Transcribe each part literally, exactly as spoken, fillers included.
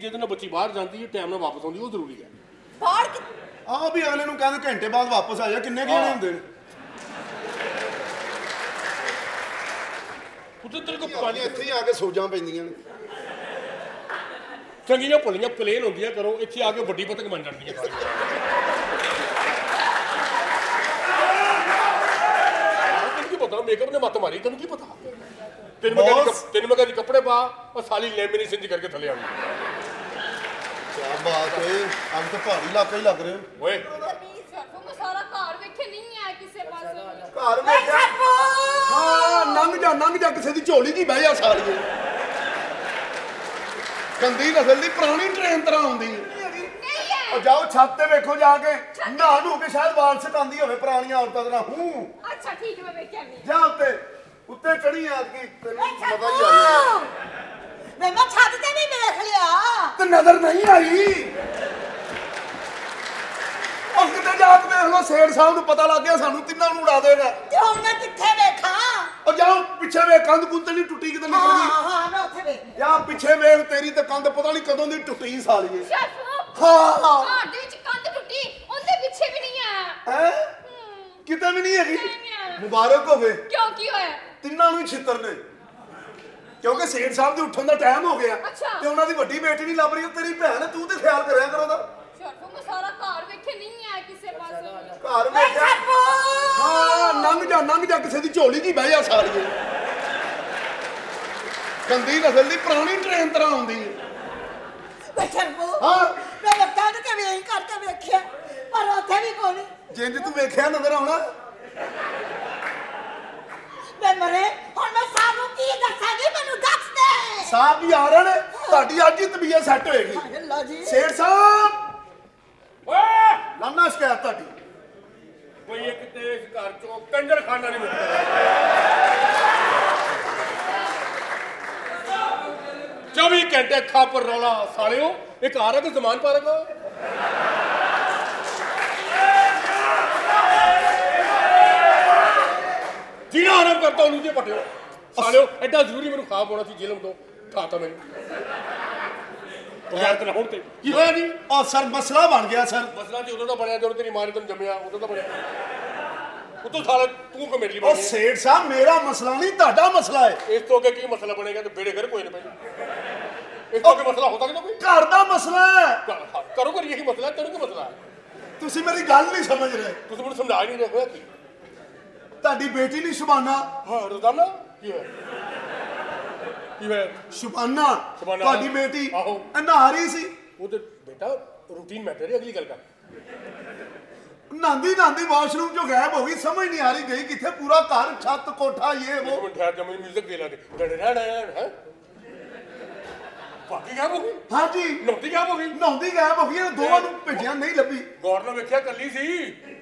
ਜਿਹਦੇ ਨਾਲ ਬੱਚੀ ਬਾਹਰ ਜਾਂਦੀ ਹੈ ਟਾਈਮ ਨਾਲ ਵਾਪਸ ਆਉਂਦੀ ਉਹ ਜ਼ਰੂਰੀ ਹੈ। ਬਾਹਰ ਆ ਵੀ ਅਗਲੇ ਨੂੰ ਕਹਿੰਦੇ ਘੰਟੇ ਬਾਅਦ ਵਾਪਸ ਆ ਜਾ, ਕਿੰਨੇ ਗਹਿਣੇ ਹੁੰਦੇ ਨੇ? ਉੱਥੇ ਤੇਰੇ ਕੋਲ ਪੰਜ ਇੱਥੇ ਹੀ ਆ ਕੇ ਸੋਜਾਂ ਪੈਂਦੀਆਂ ਨੇ। ਚੰਗੀਆਂ ਭਲੀਆਂ ਪਲੇਨ ਹੁੰਦੀਆਂ ਕਰੋ, ਇੱਥੇ ਆ ਕੇ ਵੱਡੀ ਪਤੰਗ ਬਣ ਜਾਂਦੀਆਂ ਸਾਰੀਆਂ। ਤੈਨੂੰ ਕੀ ਪਤਾ ਮੇਕਅਪ ਨੇ ਮੱਤ ਮਾਰੀ, ਤੈਨੂੰ ਕੀ ਪਤਾ? ਤੈਨੂੰ ਮੈਂ ਕਹਿੰਦੀ ਤੈਨੂੰ ਮੈਂ ਕਹਿੰਦੀ ਕੱਪੜੇ ਪਾ, ਉਹ ਸਾਲੀ ਲੈਮੀਨੇਸ਼ਨ ਕਰਕੇ ਥੱਲੇ ਆ ਗਈ। ਕਿਆ ਬਾਤ ਹੈ, ਅੱਜ ਤਾਂ ਪਹਾੜੀ ਇਲਾਕਾ ਹੀ ਲੱਗ ਰਿਹਾ ਓਏ। ਸਾਰਾ ਘਰ ਵੇਖੇ ਨਹੀਂ ਆਇਆ ਕਿਸੇ ਪਾਸੇ। ਘਰ ਵੇਖਿਆ ਹਾਂ, ਲੰਘ ਜਾ ਲੰਘ ਜਾ, ਕਿਸੇ ਦੀ ਝੋਲੀ 'ਚ ਹੀ ਬਹਿ ਜਾ ਸਾਲੀਏ। ਗੰਦੀ ਨਸਲ ਦੀ ਪੁਰਾਣੀ ਟ੍ਰੇਨ ਤਰ੍ਹਾਂ ਆਉਂਦੀ ਹੈ। ਉਹ ਜਾਓ ਛੱਤ ਤੇ ਵੇਖੋ ਜਾ ਕੇ, ਨਹਾ ਨੂੰ ਕੇ ਸ਼ਾਇਦ ਵਾਲ ਸਟਾਉਂਦੀ ਹੋਵੇ ਪੁਰਾਣੀਆਂ ਔਰਤਾਂ ਤਰ੍ਹਾਂ। ਹੂੰ ਅੱਛਾ ਠੀਕ ਹੈ, ਮੈਂ ਵੇਖਿਆ ਨਹੀਂ। ਜਾ ਉੱਤੇ ਉੱਤੇ ਚੜੀ ਆ ਕਿ ਤੈਨੂੰ ਪਤਾ ਹੀ ਆ। ਮੈਂ ਮੈਂ ਛੱਤ ਤੇ ਨਹੀਂ ਵੇਖ ਲਿਆ ਤੇ ਨਜ਼ਰ ਨਹੀਂ ਆਈ। ਉਹ ਕਿਤੇ ਜਾ ਕੇ ਵੇਖ ਲੋ, ਸੇਠ ਸਾਹਿਬ ਨੂੰ ਪਤਾ ਲੱਗ ਗਿਆ ਸਾਨੂੰ ਤਿੰਨਾਂ ਨੂੰ ਉਡਾ ਦੇਗਾ। ਤੇ ਹੁਣ ਮੈਂ ਕਿੱਥੇ ਵੇਖਾਂ? ਉਹ ਜਾਓ ਪਿੱਛੇ ਵੇਖ, ਕੰਧ ਕੁੰਧ ਨਹੀਂ ਟੁੱਟੀ ਕਿਤੇ ਨਿਕਲ ਗਈ। ਹਾਂ ਹਾਂ, ਮੈਂ ਉੱਥੇ ਵੇਖ। ਜਾ ਪਿੱਛੇ ਵੇਖ, ਤੇਰੀ ਤੇ ਕੰਧ ਪਤਾ ਨਹੀਂ ਕਦੋਂ ਦੀ ਟੁੱਟੀ ਸਾਲੀਏ। ਸ਼ੈਫ ਹਾਂ ਘਰ ਦੇ ਵਿੱਚ ਕੰਧ ਟੁੱਟੀ, ਉਹਦੇ ਪਿੱਛੇ ਵੀ ਨਹੀਂ ਆਇਆ। ਹੈ ਕਿਤੇ ਵੀ ਨਹੀਂ ਹੈਗੀ। ਮੁਬਾਰਕ ਹੋਵੇ। ਕਿਉਂ ਕੀ ਹੋਇਆ? ਤਿੰਨਾਂ ਨੂੰ ਹੀ ਛਿੱਤਰ ਨੇ, ਕਿਉਂਕਿ ਸੇਠ ਸਾਹਿਬ ਦੇ ਉੱਠਣ ਦਾ ਟਾਈਮ ਹੋ ਗਿਆ ਤੇ ਉਹਨਾਂ ਦੀ ਵੱਡੀ ਬੇਟੀ ਨਹੀਂ ਲੱਭ ਰਹੀ। ਉਹ ਤੇਰੀ ਭੈਣ ਹੈ, ਤੂੰ ਤੇ ਖਿਆਲ ਕਰਿਆ ਕਰ ਉਹਦਾ। ਸ਼ੈਫ ਮੈਂ ਸਾਰਾ ਘਰ ਵੇਖੇ ਨਹੀਂ ਆਇਆ ਕਿਸੇ ਪਾਸੇ। ਘਰ ਵੇਖਿਆ ਹਾਂ, ਲੰਘ ਜਾ ਲੰਘ ਜਾ, ਕਿਸੇ ਦੀ ਝੋਲੀ 'ਚ ਹੀ ਬਹਿ ਜਾ ਸਾਲੀਏ। ਗੰਦੀ ਨਸਲ ਦੀ ਪੁਰਾਣੀ ਟ੍ਰੇਨ ਤਰ੍ਹਾਂ ਆਉਂਦੀ ਹੈ। ਬੱਚਾ ਹਾਂ ਮੈਂ ਲੱਤਾਂ ਤੇ ਵੇਖ ਕਰਕੇ ਵੇਖਿਆ, ਪਰ ਉੱਥੇ ਵੀ ਕੋਈ ਨਹੀਂ। ਜਿੰਜ ਤੂੰ ਵੇਖਿਆ ਨਜ਼ਰ ਆਉਣਾ। ਮੈਂ ਮਰੇ ਹੁਣ ਮੈਂ ਸਾਨੂੰ ਕੀ ਦੱਸਾਂਗੀ? ਮੈਨੂੰ ਦੱਸ ਦੇ। ਸਾਹਿਬ ਵੀ ਆ ਰਹੇ ਨੇ, ਤੁਹਾਡੀ ਅੱਜ ਹੀ ਤਬੀਅਤ ਸੈੱਟ ਹੋਏਗੀ। ਅੱਲਾ ਜੀ ਸੇਠ ਸਾਹਿਬ ਓਏ ਲਾਨਾ ਸ਼ਿਕਾਇਤ ਤੁਹਾਡੀ। ਕੋਈ ਇੱਕ ਤੇ ਇਸ ਘਰ ਚੋਂ ਕੰਜਰ ਖਾਨਾ ਨਹੀਂ ਮਿਲਦਾ। ਚੌਵੀ ਘੰਟੇ ਅੱਖਾਂ ਪਰ ਰੌਲਾ ਸਾਲਿਓ। ਇੱਕ ਆ ਰਿਹਾ ਕਿ ਜ਼ਮਾਨ ਪਾਰਕ ਜੀਣਾ ਆਰਾਮ ਕਰਤਾ ਉਹਨੂੰ ਜੇ ਪਟਿਓ ਸਾਲਿਓ। ਐਡਾ ਜ਼ਰੂਰੀ ਮੈਨੂੰ ਖਾ ਪਾਉਣਾ ਸੀ ਜੇਲ੍ਹ ਤੋਂ, ਖਾਤਾ ਮੈਨੂੰ ਯਾਰ ਤੇ ਹੁਣ ਤੇ ਕੀ ਹੋਇਆ ਜੀ? ਉਹ ਸਰ ਮਸਲਾ ਬਣ ਗਿਆ ਸਰ। ਮਸਲਾ ਤੇ ਉਦੋਂ ਦਾ ਬਣਿਆ ਜਦੋਂ ਤੇਰੀ ਮਾਂ ਨੇ ਤੈਨੂੰ ਜੰਮਿਆ, ਉਦੋਂ ਦਾ ਬਣਿਆ। ਉਤੋਂ ਸਾਲਾ ਤੂੰ ਕੋ ਮੇਰੇ ਲਈ ਉਹ ਸੇਠ ਸਾਹਿਬ ਮੇਰਾ ਮਸਲਾ ਨਹੀਂ, ਤੁਹਾਡਾ ਮਸਲਾ ਹੈ। ਇਸ ਤੋਂ ਅੱਗੇ ਕੀ ਮਸਲਾ ਬਣੇਗਾ? ਤੇ ਬੇੜੇ ਘਰ ਕੋਈ ਨਾ ਪਏ। ਇਸ ਤੋਂ ਅੱਗੇ ਮਸਲਾ ਹੋ ਸਕਦਾ ਕੋਈ? ਘਰ ਦਾ ਮਸਲਾ ਹੈ। ਕਰੋ ਕਰ ਇਹੀ ਮਸਲਾ, ਤੈਨੂੰ ਕੀ ਮਸਲਾ ਹੈ? ਤੁਸੀਂ ਮੇਰੀ ਗੱਲ ਨਹੀਂ ਸਮਝ ਰਹੇ। ਤੁਸੀਂ ਮੈਨੂੰ ਸਮਝਾ ਨਹੀਂ ਰਹੇ ਹੋਇਆ ਕੀ? ਤੁਹਾਡੀ ਬੇਟੀ ਨਹੀਂ ਸ਼ੁਬਾਨਾ। ਹਾਂ ਰੋਜ਼ਾਨਾ ਕੀ ਹੋਇਆ? ਕੀ ਹੋਇਆ? ਸ਼ੁਬਾਨਾ ਸ਼ੁਬਾਨਾ ਤੁਹਾਡੀ ਬੇਟੀ ਆਹੋ ਨਹਾ ਰਹੀ ਸੀ। ਉਹ ਤੇ ਬੇਟਾ ਰੂਟੀਨ ਮੈਟਰ ਹੈ, ਅਗਲੀ ਗੱਲ ਕਰ। ਨਹਾਂਦੀ ਨਹਾਂਦੀ ਵਾਸ਼ਰੂਮ ਚੋਂ ਗਾਇਬ ਹੋ ਗਈ, ਸਮਝ ਨਹੀਂ ਆ ਰਹੀ ਗਈ ਕਿੱਥੇ। ਪੂਰਾ ਘਰ ਛੱਤ ਕੋਠਾ ਇਹ ਇੱਕ ਉਹ। ਮਿੰਟ ਠਹਿਰ ਜਾ, ਮੈਨੂੰ ਮਿਊਜ਼ਿਕ ਦੇ ਲਾ ਦੇ। ਡੜੜਾ ਡੜ ਹੈ ਬਾਕੀ ਗਾਇਬ ਹੋ ਗਈ। ਹਾਂਜੀ ਨਹਾਉਂਦੀ ਗਾਇਬ ਹੋ ਗਈ। ਨਹਾਉਂਦੀ ਗਾਇਬ ਹੋ ਗਈ। ਇਹ ਦੋਵਾਂ ਨੂੰ ਭੇਜਿਆ ਨਹੀਂ ਲੱਭੀ। ਗੌਰ ਨਾਲ ਵੇਖਿਆ ਕੱਲੀ ਸੀ,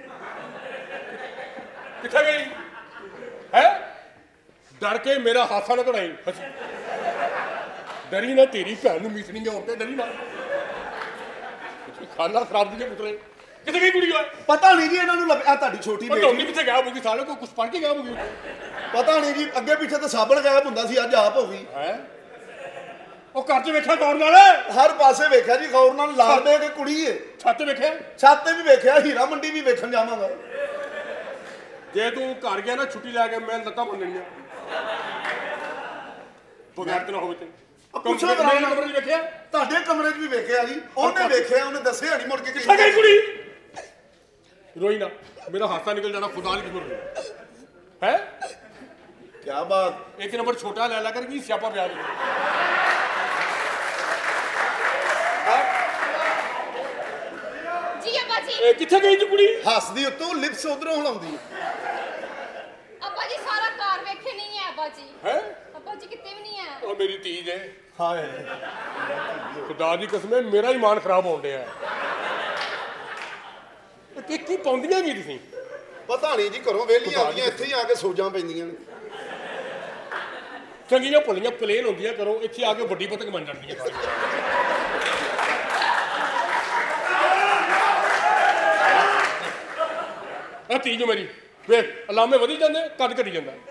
ਕਿੱਥੇ ਗਈ ਹੈ? ਡਰ ਕੇ ਮੇਰਾ ਹਾਸਾ ਨਾ ਕਢਾਈ। ਡਰੀ ਨਾ, ਤੇਰੀ ਭੈਣ ਨੂੰ ਮੀਟਣੀ ਗਿਆ ਤੇ ਡਰੀ ਨਾ। ਖਾਨਾ ਖਰਾਬ ਦੀ ਪੁੱਤਰੇ ਕਿੱਥੇ ਗਈ ਕੁੜੀ? ਪਤਾ ਨਹੀਂ ਜੀ ਇਹਨਾਂ ਨੂੰ ਲੱਭਿਆ। ਤੁਹਾਡੀ ਛੋਟੀ ਬੇਟੀ ਬੇਟੀ ਕਿੱਥੇ ਗਾਇਬ ਹੋ ਗਈ? ਸਾਲੇ ਕੋਈ ਕੁਛ ਪੜ ਕੇ ਗਾਇਬ ਹੋ ਗਈ। ਪਤਾ ਨਹੀਂ ਜੀ, ਅੱਗੇ ਪਿੱਛੇ ਤਾਂ ਸਾਬਣ ਗਾਇਬ ਹੁੰਦਾ ਸੀ, ਅੱਜ ਆਪ ਹੋ ਗਈ। ਹੈ ਉਹ ਘਰ 'ਚ ਵੇਖਿਆ ਗੌਰ ਨਾਲ? ਹਰ ਪਾਸੇ ਵੇਖਿਆ ਜੀ ਗੌਰ ਨਾਲ। ਲਾਲ ਦੇ ਕੇ ਕੁੜੀ ਏ। ਛੱਤ ਵੇਖਿਆ? ਛੱਤ ਤੇ ਵੀ ਵੇਖਿਆ, ਹੀਰਾ ਮੰਡੀ ਵੀ ਵੇਖਣ ਜਾਵਾਂਗਾ। ਜੇ ਤੂੰ ਘਰ ਗਿਆ ਨਾ ਛੁੱਟੀ ਲੈ ਕੇ, ਮੈਂ ਲੱਤਾਂ ਬੰਨਣੀਆਂ ਬਗੈਰ ਤੇ ਨਾ ਹੋਵੇ। ਤੇ ਪੁੱਛੋ ਮੇਰੇ ਕਮਰੇ 'ਚ ਵੇਖਿਆ? ਤੁਹਾਡੇ ਕਮਰੇ 'ਚ ਵੀ ਵੇਖਿਆ ਜੀ। ਉਹਨੇ ਵੇਖਿਆ, ਉਹਨੇ ਦੱਸਿਆ ਨਹੀਂ ਮੁੜ ਕੇ ਕਿੱਥੇ ਗਈ ਕੁੜੀ। ਰੋਈ ਨਾ, ਮੇਰਾ ਹਾਸਾ ਨਿਕਲ ਜਾਣਾ। ਖੁਦਾ ਨਹੀਂ ਕਿਉਂ ਹੈ? ਕੀ ਬਾਤ। ਇੱਕ ਨੰਬਰ ਛੋਟਾ ਲੈ ਲਾ ਕਰ ਕੀ ਸਿਆਪਾ ਪਿਆ। ਜੀ ਅੱਬਾ ਜੀ। ਇਹ ਕਿੱਥੇ ਗਈ ਜੀ ਕੁੜੀ? ਹੱਸਦੀ ਉੱਤੋਂ ਲਿਪਸ ਉਧਰੋਂ ਹਲਾਉਂਦੀ। ਅੱਬਾ ਜੀ ਸਾਰਾ ਘਰ ਵੇਖੇ ਨਹੀਂ ਆਇਆ ਅੱਬਾ ਜੀ। ਹੈ ਅੱਬਾ ਜੀ ਕਿਤੇ ਵੀ ਨਹੀਂ ਆਇਆ। ਉਹ ਮੇਰੀ ਧੀ ਜੇ। ਹਾਏ ਖੁਦਾ ਦੀ ਕਸਮ ਹੈ, ਮੇਰਾ ਹੀ ਮਾਨ ਖਰਾਬ ਹੋਣ ਡਿਆ। ਕਿ ਕੀ ਪਾਉਂਦੀਆਂ ਕੀ ਤੁਸੀਂ? ਪਤਾ ਨਹੀਂ ਜੀ, ਘਰੋਂ ਵੇਲੀਆਂ ਆਉਂਦੀਆਂ, ਇੱਥੇ ਹੀ ਆ ਕੇ ਸੋਜਾਂ ਪੈਂਦੀਆਂ ਨੇ। ਚੰਗੀਆਂ ਭਲੀਆਂ ਪਲੇਨ ਹੁੰਦੀਆਂ ਕਰੋ, ਇੱਥੇ ਆ ਕੇ ਵੱਡੀ ਪਤੰਗ ਬਣ ਜਾਂਦੀਆਂ ਸਾਰੀਆਂ। ਆ ਧੀ ਜੋ ਮੇਰੀ ਵੇਖ, ਅਲਾਮੇ ਵਧੀ ਜਾਂਦੇ, ਕੱਦ ਘਟੀ ਜਾਂਦਾ।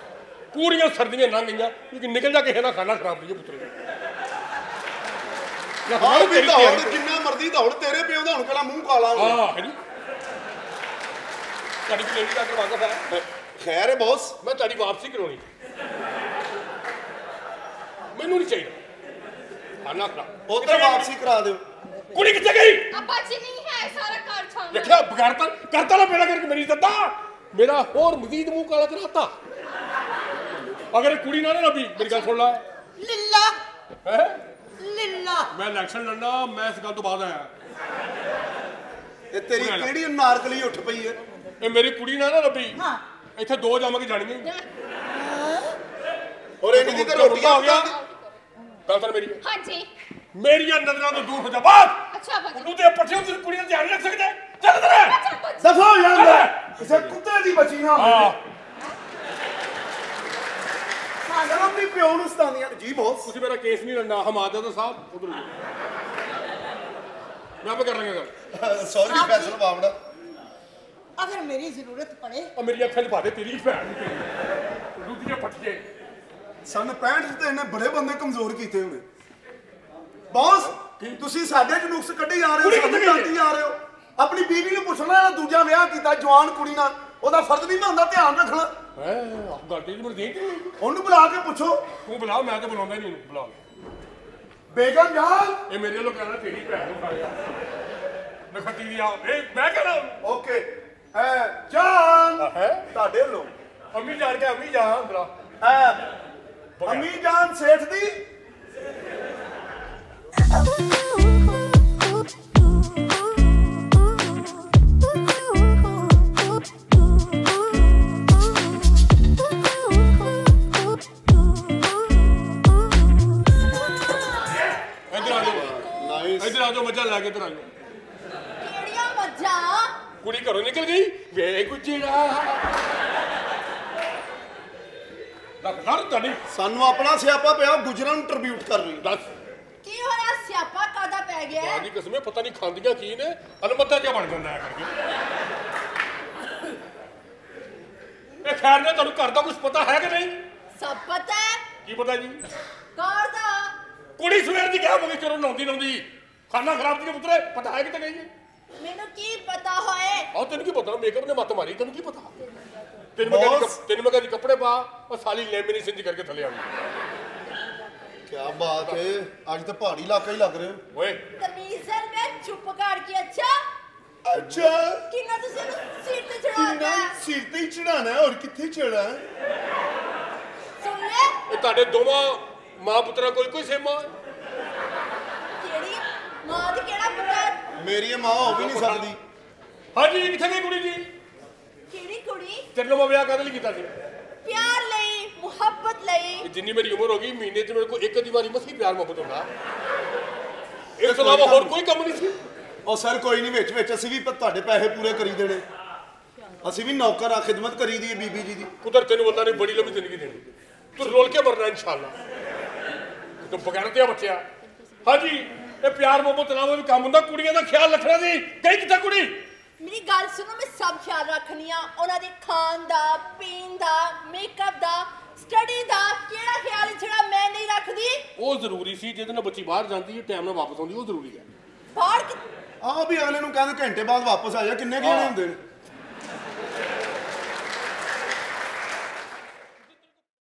ਪੂਰੀਆਂ ਸਰਦੀਆਂ ਲੰਘ ਗਈਆਂ, ਕਿਉਂਕਿ ਨਿਕਲ ਜਾ ਕਿਸੇ ਦਾ ਖਾਣਾ ਖਰਾਬ ਨਹੀਂ ਪੁੱਤਰੇ। ਆਹ ਵੀ ਦੌੜ ਜਿੰਨਾ ਮਰਜ਼ੀ ਦੌੜ ਤੇਰੇ ਪਿਓ ਦਾ ਹੁਣ ਕਿਹੜਾ ਮੂੰਹ ਕਾਲਾ ਹੋ ਹਾਂ ਹੈ ਜੀ ਤੁਹਾਡੀ ਕਲੇਰੀ ਦਾ ਕੇ ਵਾਕਫ ਹੈ ਖੈਰ ਹੈ ਬੌਸ ਮੈਂ ਤੁਹਾਡੀ ਵਾਪਸੀ ਕਰਾਉਣੀ ਮੈਨੂੰ ਨਹੀਂ ਚਾਹੀਦਾ ਆਨਾ ਕਰਾ ਉਧਰ ਵਾਪਸੀ ਕਰਾ ਦਿਓ ਕੁੜੀ ਕਿੱਥੇ ਗਈ ਅੱਬਾ ਜੀ ਨਹੀਂ ਹੈ ਸਾਰਾ ਘਰ ਛਾਣ ਦੇਖਿਆ ਬਗਾਰਤਾ ਕਰਤਾ ਨਾ ਬੇੜਾ ਕਰਕੇ ਮੇਰੀ ਦਿੱਤਾ ਮੇਰਾ ਹੋਰ ਮਜ਼ੀਦ ਮੂੰਹ ਕਾਲਾ ਕਰਾਤਾ ਅਗਰ ਇਹ ਕੁੜੀ ਨਾ ਨਾ ਲੱਭੀ ਮੇਰੀ ਗੱਲ ਸੁਣ ਲੈ ਲਿੱਲਾ ਹੈ ਲਿੱਲਾ ਮੈਂ ਇਲੈਕਸ਼ਨ ਲੜਨਾ ਮੈਂ ਇਸ ਗੱਲ ਤੋਂ ਬਾਅਦ ਆਇਆ ਇਹ ਤੇਰੀ ਕਿਹੜੀ ਨਾਰਕਲੀ ਉੱਠ ਪਈ ਹੈ ਇਹ ਮੇਰੀ ਕੁੜੀ ਨਾ ਨਾ ਲੱਭੀ ਹਾਂ ਇੱਥੇ ਦੋ ਜੰਮ ਕੇ ਜਾਣੀਆਂ ਔਰ ਇਹਨੀ ਦੀ ਤਾਂ ਰੋਟੀਆਂ ਹੋ ਗਿਆ ਗੱਲ ਤਾਂ ਮੇਰੀ ਹਾਂਜੀ ਮੇਰੀਆਂ ਨਜ਼ਰਾਂ ਤੋਂ ਦੂਰ ਹੋ ਜਾ ਬਾਤ ਅੱਛਾ ਅੱਬਾ ਜੀ ਤੂੰ ਤੇ ਪੱਠਿਆਂ ਦੀ ਕੁੜੀ ਦਾ ਧਿਆਨ ਰੱਖ ਸਕਦੇ ਚੱਲ ਤੇਰੇ ਦਫਾ ਹੋ ਜਾਂਦਾ ਕਿਸੇ ਕੁੱਤੇ ਦੀ ਬੱਚੀ ਨਾ ਹਾਂ ਸਾਗਰ ਆਪਣੀ ਪਿਓ ਨੂੰ ਸਤਾਉਂਦੀਆਂ ਜੀ ਬੌਸ ਤੁਸੀਂ ਮੇਰਾ ਕੇਸ ਨਹੀਂ ਲੜਨਾ ਹਮਾਦਾ ਸਾਹਿਬ ਉਧਰ ਮੈਂ ਆਪੇ ਕਰ ਲਾਂਗਾ ਗੱਲ ਸੌਰੀ ਫੈਸਲ ਬਾਵੜਾ अगर मेरी जरूरत पड़े ਆ ਮੇਰੀ ਅੱਖਾਂ 'ਚ ਪਾ ਦੇ ਤੇਰੀ ਭੈਣ ਨੂੰ ਤੇਰੀ ਰੂਦੀਆਂ ਪੱਟੀਏ ਸਨ ਪੈਂਹਠ ਤੇ ਇਹਨੇ ਬੜੇ ਬੰਦੇ ਕਮਜ਼ੋਰ ਕੀਤੇ ਹੋਣੇ ਬੌਸ ਤੁਸੀਂ ਸਾਡੇ ਚ ਨੁਕਸ ਕੱਢੀ ਜਾ ਰਹੇ ਹੋ ਸਾਨੂੰ ਕੱਢੀ ਜਾ ਰਹੇ ਹੋ ਆਪਣੀ ਬੀਵੀ ਨੂੰ ਪੁੱਛਣਾ ਨਾ ਦੂਜਾ ਵਿਆਹ ਕੀਤਾ ਜਵਾਨ ਕੁੜੀ ਨਾਲ ਉਹਦਾ ਫਰਜ਼ ਨਹੀਂ ਬਣਦਾ ਧਿਆਨ ਰੱਖਣਾ ਹੈ ਗੱਲ ਤੇ ਮੈਨੂੰ ਦੇਖ ਉਹਨੂੰ ਬੁਲਾ ਕੇ ਪੁੱਛੋ ਤੂੰ ਬੁਲਾ ਮੈਂ ਤੇ ਬੁਲਾਉਂਦਾ ਨਹੀਂ ਉਹਨੂੰ ਬੁਲਾ ਬੇਗਮ ਜਾਨ ਇਹ ਮੇਰੇ ਵੱਲੋਂ ਕਹਿੰਦਾ ਤੇਰੀ ਭੈਣ ਨੂੰ ਖਾਇਆ ਨਖੱਤੀ ਦੀ ਆ ਇਹ ਮੈਂ ਕਹਿੰਦਾ ਓਕੇ ਐ ਜਾਨ ਹੈ ਤੁਹਾਡੇ ਵੱਲੋਂ ਅੰਮੀ ਜਾਣ ਕੇ ਅੰਮੀ ਜਾ ਬੁਲਾ ਐ ਅਮੀ ਜਾਨ ਸੇਠ ਦੀ ਇੱਧਰ ਆ ਜਾਓ ਨਾਈਸ ਇੱਧਰ ਆ ਜਾਓ ਮੱਝਾਂ ਲੈ ਕੇ ਇੱਧਰ ਆ ਜਾਓ ਕਿਹੜੀਆਂ ਮੱਝਾਂ ਕੁੜੀ ਘਰੋਂ ਨਿਕਲ ਗਈ ਵੇ ਗੁਜਰਾ ਲੱਖ ਹਰ ਤੁਹਾਡੀ ਸਾਨੂੰ ਆਪਣਾ ਸਿਆਪਾ ਪਿਆ ਗੁਜਰਾਂ ਨੂੰ ਟ੍ਰਿਬਿਊਟ ਕਰ ਰਹੀ ਦੱਸ ਕੀ ਹੋਇਆ ਸਿਆਪਾ ਕਾਦਾ ਪੈ ਗਿਆ ਆਦੀ ਕਸਮੇ ਪਤਾ ਨਹੀਂ ਖਾਂਦੀਆਂ ਕੀ ਨੇ ਅਲਮੱਦਾ ਜਿਹਾ ਬਣ ਜਾਂਦਾ ਹੈ ਕਰਕੇ ਇਹ ਖੈਰ ਨੇ ਤੁਹਾਨੂੰ ਘਰ ਦਾ ਕੁਝ ਪਤਾ ਹੈ ਕਿ ਨਹੀਂ ਸਭ ਪਤਾ ਹੈ ਕੀ ਪਤਾ ਜੀ ਘਰ ਦਾ ਕੁੜੀ ਸਵੇਰ ਦੀ ਕਿਹਾ ਮੁਗੀ ਚਰੋਂ ਨੌਂਦੀ ਨੌਂਦੀ ਖਾਣਾ ਖਰਾਬ ਦੀ ਪੁੱਤਰੇ ਪਤਾ ਹੈ ਕਿ ਤੇ ਨਹੀਂ ਮੈਨੂੰ ਕੀ ਪਤਾ ਹੋਏ ਆਹ ਤੈਨੂੰ ਕੀ ਪਤਾ ਮੇਕਅਪ ਨੇ ਮੱਤ ਮਾਰੀ ਤੈਨੂੰ ਕੀ ਪਤਾ ਤੈਨੂੰ ਮੈਂ ਕਹਿੰਦੀ ਤੈਨੂੰ ਮੈਂ ਕਹਿੰਦੀ ਕੱਪੜੇ ਪਾ ਉਹ ਸਾਲੀ ਲੈਮੀਨੇਸ਼ਨ ਜੀ ਕਰਕੇ ਥੱਲੇ ਆ ਗਈ ਕੀ ਬਾਤ ਹੈ ਅੱਜ ਤਾਂ ਪਹਾੜੀ ਇਲਾਕਾ ਹੀ ਲੱਗ ਰਿਹਾ ਓਏ ਤਮੀਜ਼ਰ ਮੈਂ ਚੁੱਪ ਕਰ ਕੇ ਅੱਛਾ ਅੱਛਾ ਕਿੰਨਾ ਤੁਸੀਂ ਇਹਨੂੰ ਸੀਟ ਤੇ ਕਿੰਨਾ ਚੜਾਉਂਦਾ ਸਿਰ ਤੇ ਹੀ ਚੜਾਣਾ ਔਰ ਕਿੱਥੇ ਚੜਾ ਸੁਣ ਲੈ ਇਹ ਤੁਹਾਡੇ ਦੋਵਾਂ ਮਾਂ ਪੁੱਤਰਾਂ ਕੋਈ ਕੋਈ ਸੇਮਾ ਕਿਹੜੀ ਮਾਂ ਦੀ ਕਿਹੜਾ ਪੁੱਤਰ ਮੇਰੀ ਮਾਂ ਹੋ ਵੀ ਨਹੀਂ ਸਕਦੀ ਹਾਂਜੀ ਕਿੱਥੇ ਗਈ ਕੁੜੀ ਜੀ ਕਿਹੜੀ ਕੁੜੀ ਤੇਰੇ ਨਾਲ ਮੈਂ ਵਿਆਹ ਕਾਹਦੇ ਲਈ ਕੀਤਾ ਸੀ ਪਿਆਰ ਲਈ ਮੁਹੱਬਤ ਲਈ ਇਹ ਜਿੰਨੀ ਮੇਰੀ ਉਮਰ ਹੋ ਗਈ ਮਹੀਨੇ 'ਚ ਮੇਰੇ ਕੋਲ ਇੱਕ ਅੱਧੀ ਵਾਰੀ ਮਸੀ ਪਿਆਰ ਮੁਹੱਬਤ ਹੁੰਦਾ ਇਸ ਤੋਂ ਇਲਾਵਾ ਹੋਰ ਕੋਈ ਕੰਮ ਨਹੀਂ ਸੀ ਉਹ ਸਰ ਕੋਈ ਨਹੀਂ ਵਿੱਚ ਵਿੱਚ ਅਸੀਂ ਵੀ ਪ- ਤੁਹਾਡੇ ਪੈਸੇ ਪੂਰੇ ਕਰੀ ਦੇਣੇ ਅਸੀਂ ਵੀ ਨੌਕਰ ਆ ਖਿਦਮਤ ਕਰੀ ਦੀ ਹੈ ਬੀਬੀ ਜੀ ਦੀ ਕੁਦਰ ਤੈਨੂੰ ਬੰਦਾ ਨੇ ਬੜੀ ਲੰਬੀ ਜ਼ਿੰਦਗੀ ਦੇਣੀ ਤੂੰ ਰੋਲ ਕੇ ਮਰਨਾ ਇਨਸ਼ਾਅੱਲਾ ਤੂੰ ਬਗੈਰ ਤੇ ਬੱਚਿਆ ਹਾਂਜੀ ਇਹ ਪਿਆਰ ਮੁਹੱਬਤ ਇਲਾਵਾ ਵੀ ਕੰਮ ਹੁੰਦਾ ਕੁੜੀਆਂ ਦਾ ਖਿਆਲ ਰੱਖਣਾ ਸੀ ਗਈ ਕਿੱਥੇ ਕੁੜੀ ਮੇਰੀ ਗੱਲ ਸੁਣੋ ਮੈਂ ਸਭ ਖਿਆਲ ਰੱਖਣੀ ਆ ਉਹਨਾਂ ਦੇ ਖਾਣ ਦਾ ਪੀਣ ਦਾ ਮੇਕਅਪ ਦਾ ਸਟੱਡੀ ਦਾ ਕਿਹੜਾ ਖਿਆਲ ਜਿਹੜਾ ਮੈਂ ਨਹੀਂ ਰੱਖਦੀ ਉਹ ਜ਼ਰੂਰੀ ਸੀ ਜਿਹਦੇ ਨਾਲ ਬੱਚੀ ਬਾਹਰ ਜਾਂਦੀ ਹੈ ਟਾਈਮ ਨਾਲ ਵਾਪਸ ਆਉਂਦੀ ਉਹ ਜ਼ਰੂਰੀ ਹੈ ਬਾਹਰ ਕਿ- ਆਹ ਵੀ ਅਗਲੇ ਨੂੰ ਕਹਿੰਦੇ ਘੰਟੇ ਬਾਅਦ ਵਾਪਸ ਆ ਜਾ ਕਿੰਨੇ ਗਹਿਣੇ ਹੁੰਦੇ ਨੇ